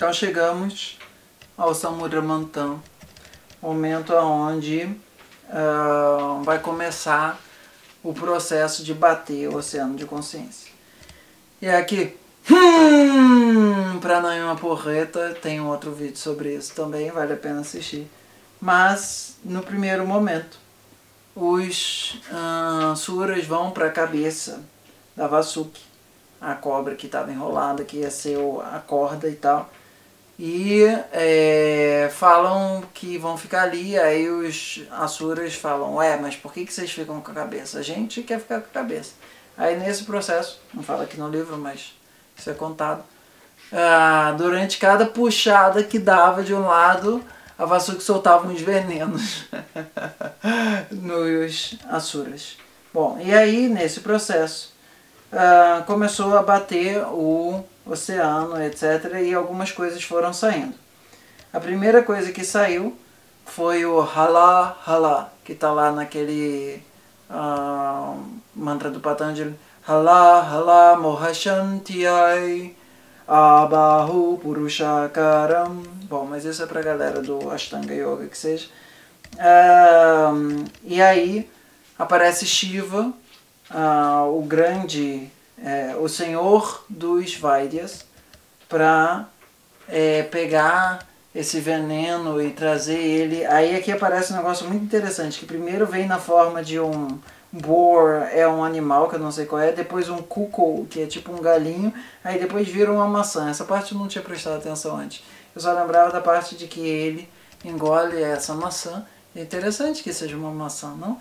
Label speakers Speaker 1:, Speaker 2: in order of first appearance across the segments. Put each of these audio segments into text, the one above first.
Speaker 1: Então chegamos ao Samudra-Manthan, momento onde vai começar o processo de bater o oceano de consciência. E é aqui, Pranayama Porreta, tem um outro vídeo sobre isso também, vale a pena assistir. Mas, no primeiro momento, os suras vão para a cabeça da Vasuki, a cobra que estava enrolada, que ia ser a corda e tal. E falam que vão ficar ali, aí os asuras falam, ué, mas por que vocês ficam com a cabeça? A gente quer ficar com a cabeça. Aí nesse processo, não fala aqui no livro, mas isso é contado, durante cada puxada que dava de um lado, a Vasuki soltava uns venenos nos asuras. Bom, e aí nesse processo começou a bater o oceano, etc. E algumas coisas foram saindo. A primeira coisa que saiu foi o Hala Hala, que está lá naquele mantra do Patanjali. Hala Hala Mohashantiai Abahu Purushakaram. Bom, mas isso é pra galera do Ashtanga Yoga, que seja. E aí aparece Shiva, o grande, o senhor dos Vaidyas, para pegar esse veneno e trazer ele. Aí aqui aparece um negócio muito interessante, que primeiro vem na forma de um boar, é um animal que eu não sei qual é, depois um cuckoo, que é tipo um galinho, aí depois vira uma maçã. Essa parte eu não tinha prestado atenção antes. Eu só lembrava da parte de que ele engole essa maçã. É interessante que seja uma maçã, não?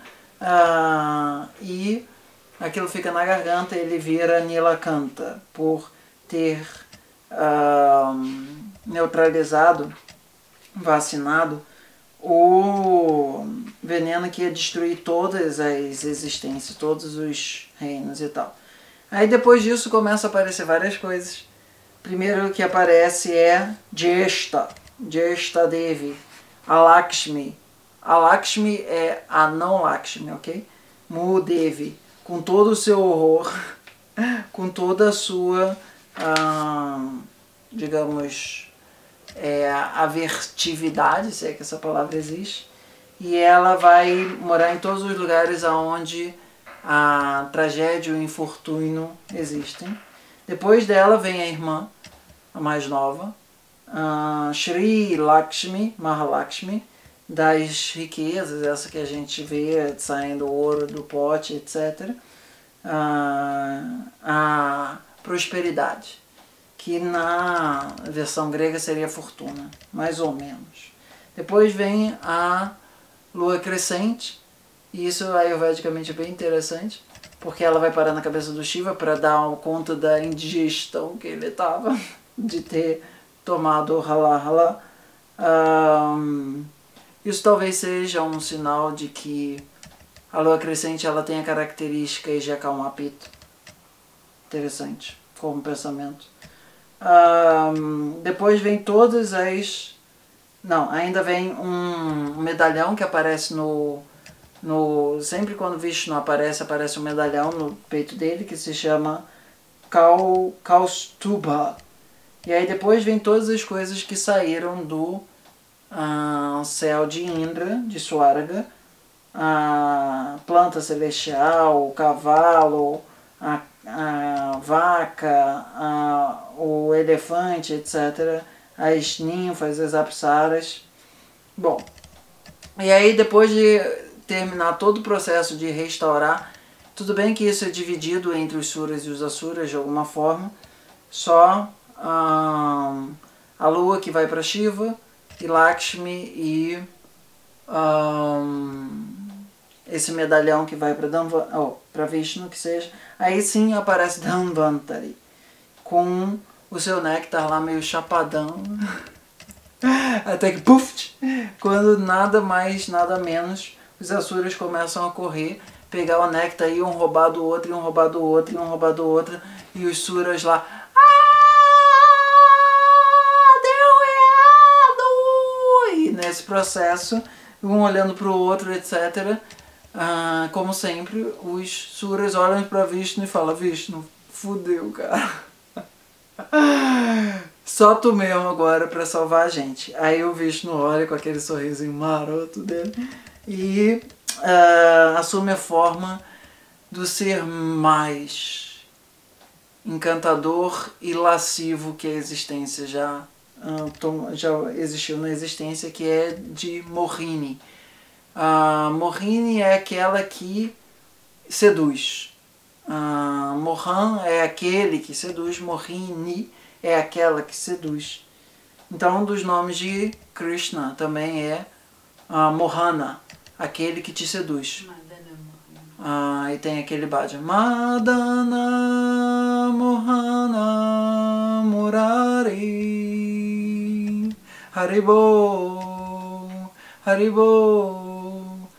Speaker 1: E aquilo fica na garganta, ele vira Nilakanta, por ter neutralizado, vacinado o veneno que ia destruir todas as existências, todos os reinos e tal. Aí depois disso começa a aparecer várias coisas. Primeiro que aparece é Jyeshta Devi, a Lakshmi. A Lakshmi é a não Lakshmi, ok? Mudevi, com todo o seu horror, com toda a sua, digamos, avertividade, se é que essa palavra existe, e ela vai morar em todos os lugares onde a tragédia e o infortúnio existem. Depois dela vem a irmã, a mais nova, Shri Lakshmi, Mahalakshmi, das riquezas, essa que a gente vê saindo ouro do pote, etc. A prosperidade, que na versão grega seria fortuna, mais ou menos. Depois vem a lua crescente, e isso ayurvedicamente é bem interessante, porque ela vai parar na cabeça do Shiva para dar conta da indigestão que ele estava, de ter tomado o Hala Hala. Isso talvez seja um sinal de que a lua crescente ela tem a característica de acalmar pito. Interessante, como pensamento. Depois vem todas as... Não, ainda vem um medalhão que aparece sempre quando Vishnu aparece um medalhão no peito dele que se chama Kaustubha. E aí depois vem todas as coisas que saíram do céu de Indra, de Swarga, a planta celestial, o cavalo, a vaca, o elefante, etc., as ninfas, as apsaras. Bom, e aí depois de terminar todo o processo de restaurar, tudo bem que isso é dividido entre os suras e os asuras de alguma forma, só a lua que vai para Shiva, e Lakshmi e esse medalhão que vai para Vishnu, que seja. Aí sim aparece Dhanvantari, com o seu néctar lá meio chapadão, até que puf, quando nada mais, nada menos, os asuras começam a correr, pegar o néctar e um roubar do outro, e um roubar do outro, e um roubar do outro, e os suras lá, deu errado! E nesse processo, um olhando para o outro, etc., como sempre, os suras olham para Vishnu e falam, Vishnu, fudeu, cara. só tu mesmo agora pra salvar a gente. Aí o Vishnu olha com aquele sorrisinho maroto dele e assume a forma do ser mais encantador e lascivo que a existência já existiu na existência, que é de Mohini. Mohini é aquela que seduz. Mohan é aquele que seduz, Mohini é aquela que seduz. Então, um dos nomes de Krishna também é Mohana, aquele que te seduz. E tem aquele bhajan, Madana Mohana Murari Haribo Haribo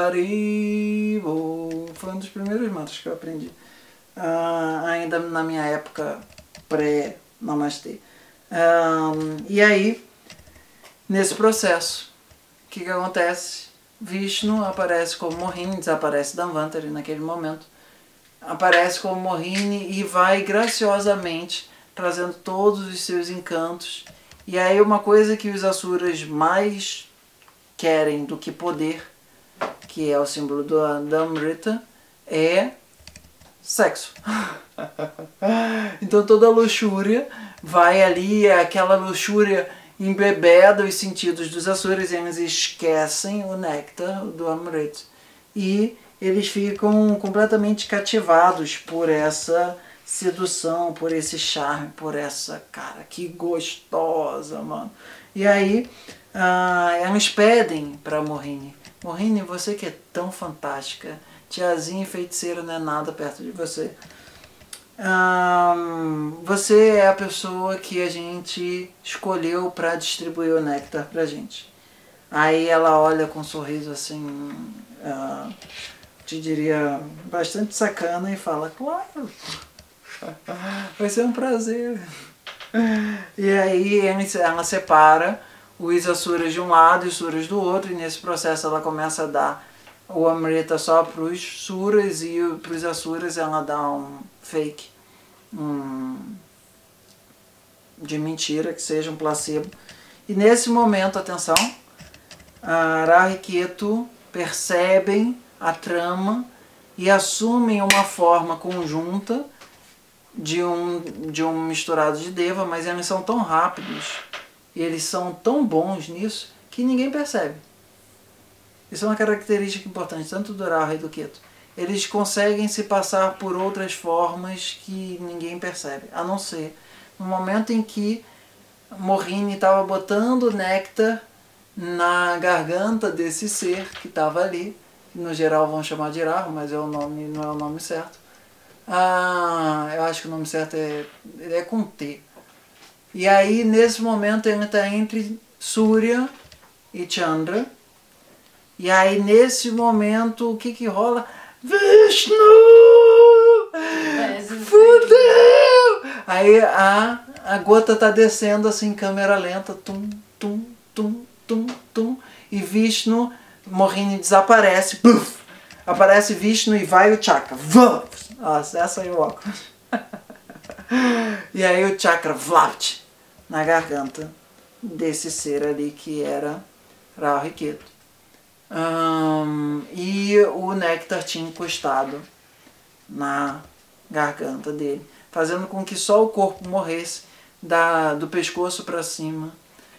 Speaker 1: Haribo. Foi um dos primeiros mantras que eu aprendi, ainda na minha época pré-namastê. E aí, nesse processo, o que acontece? Vishnu aparece como Mohini, desaparece Dhanvantari naquele momento, aparece como Mohini e vai graciosamente trazendo todos os seus encantos. E aí uma coisa que os asuras mais querem do que poder, que é o símbolo do Amrita, é sexo. Então toda a luxúria vai ali, é aquela luxúria embebeda os sentidos dos asuras, e eles esquecem o néctar do Amrita. E eles ficam completamente cativados por essa sedução, por esse charme, por essa cara que gostosa, mano. E aí eles pedem para Mohini: Mohini, você que é tão fantástica, tiazinha e feiticeira não é nada perto de você. Você é a pessoa que a gente escolheu para distribuir o néctar pra gente. Aí ela olha com um sorriso assim, te diria, bastante sacana, e fala: claro, vai ser um prazer. E aí ela separa os asuras de um lado e os suras do outro, e nesse processo ela começa a dar o Amrita só para os suras, e para os asuras ela dá um fake, de mentira, que seja um placebo. E nesse momento, atenção, Rahu e Ketu percebem a trama e assumem uma forma conjunta de um misturado de Deva, mas eles são tão rápidos e eles são tão bons nisso que ninguém percebe. Isso é uma característica importante, tanto do Rahu e do Ketu. Eles conseguem se passar por outras formas que ninguém percebe, a não ser no momento em que Mohini estava botando néctar na garganta desse ser que estava ali, que no geral vão chamar de Rahu, mas não é o nome certo. Eu acho que o nome certo é com T. E aí, nesse momento, ele está entre Surya e Chandra. E aí, nesse momento, o que rola? Vishnu! Fudeu! Aí a gota tá descendo assim em câmera lenta, tum, tum, tum, tum, tum, e Vishnu, Mohini desaparece, puff, aparece Vishnu e vai o chakra, vuf! Nossa, essa aí o óculos. E aí o chakra, vlapt, na garganta desse ser ali que era Rahu e Ketu. E o néctar tinha encostado na garganta dele, fazendo com que só o corpo morresse, do pescoço para cima,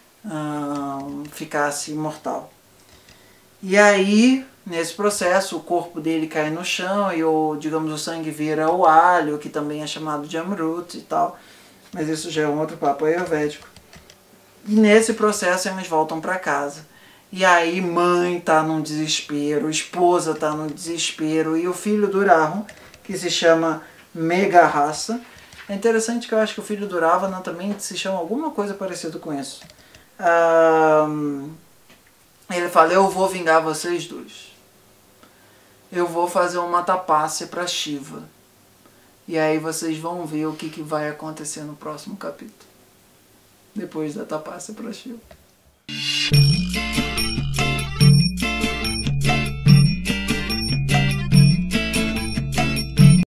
Speaker 1: ficasse imortal. E aí, nesse processo, o corpo dele cai no chão e o sangue vira o alho, que também é chamado de amruta e tal, mas isso já é um outro papo ayurvédico. E nesse processo eles voltam para casa. E aí mãe tá num desespero, esposa tá num desespero, e o filho do Rahu, que se chama Megharasa, é interessante que eu acho que o filho do Ravana também se chama alguma coisa parecida com isso. Ele fala: eu vou vingar vocês dois. Eu vou fazer uma tapasya para Shiva. E aí vocês vão ver o que vai acontecer no próximo capítulo. Depois da tapasya para Shiva.